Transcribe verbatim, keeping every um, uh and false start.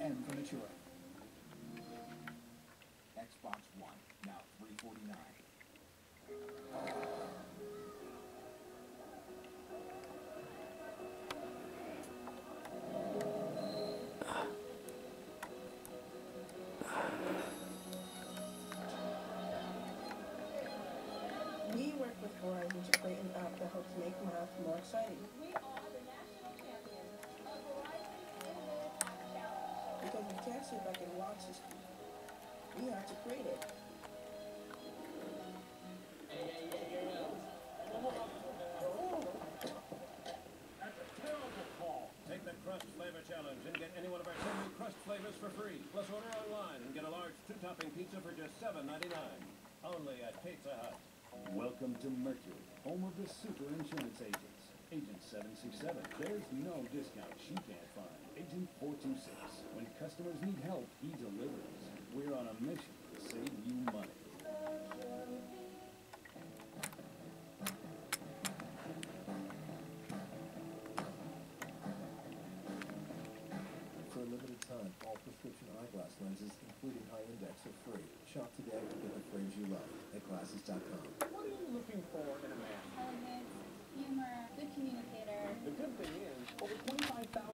M for mature. Xbox One, now three forty-nine. We work with Horizon to create an app that helps make math more exciting. We are the national champions of Horizon Innovative App Challenge. Because we can't sit back and watch this. We have to create it. That's a terrible call. Take the Crust Flavor Challenge and get any one of our ten new Crust flavors for free. Plus order online and get a large two-topping pizza for just seven ninety-nine. Only at Pizza Hut. Welcome to Mercury, home of the super insurance agents. Agent seven six seven. There's no discount she can't find. Agent four two six. When customers need help, he delivers. We're on a mission to save you money. For a limited time, all prescription eyeglass lenses, including high index, are free. Shop today and get the frames you love at glasses dot com. What are you looking for in a man? Elegance, humor, good communicator. The good thing is, over twenty-five thousand